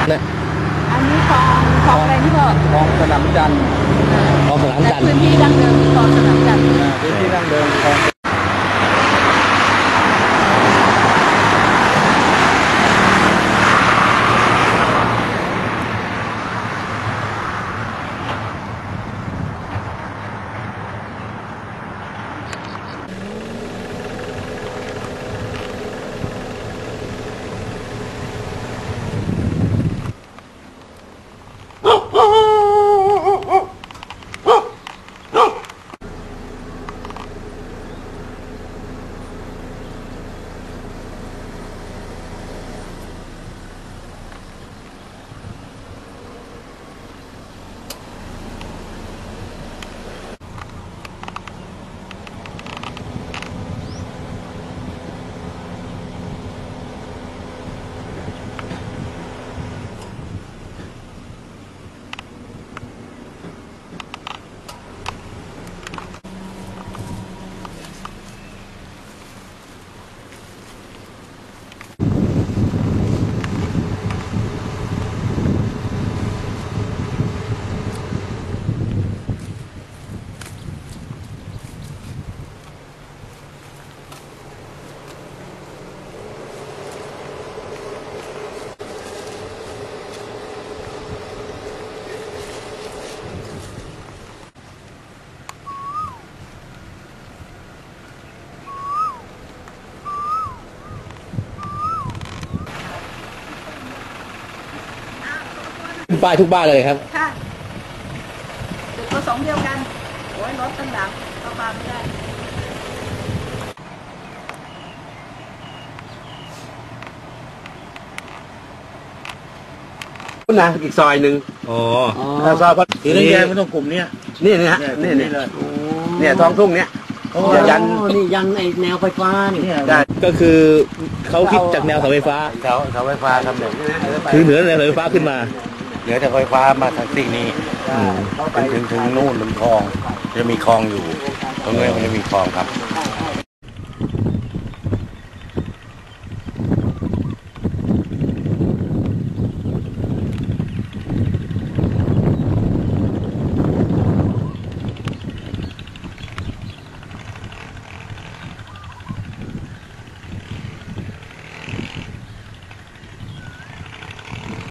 เนี่ยอันนี้คลองอะไรที่บอกคลองสนามจันทร์คลองสนามจันทร์พื้นที่ดั้งเดิมคลองสนามจันทร์พื้นที่ดั้งเดิมคลองป้ายทุกบ้านเลยครับค่ะจุดประสงค์เดียวกันโอ้ยรถตั้งหลังเข้ามาไม่ได้นะอีกซอยหนึ่งอ๋อซอยคือต้องแยกไม่ต้องกลุ่มเนี้ยนี่ฮะนี่เลยเนี่ยท้องทุ่งเนี้ยยันนี่ยันไอแนวไฟฟ้านี่ได้ก็คือเขาคิดจากแนวเสาไฟฟ้าเสาไฟฟ้าทำเหนือคือเหนือแนวเสาไฟฟ้าขึ้นมาเหนือจากไฟฟ้ามาทางสิ่งนี้ถึงนู่นถึงคลองจะมีคลองอยู่ตรงนี้มันจะมีคลองครับ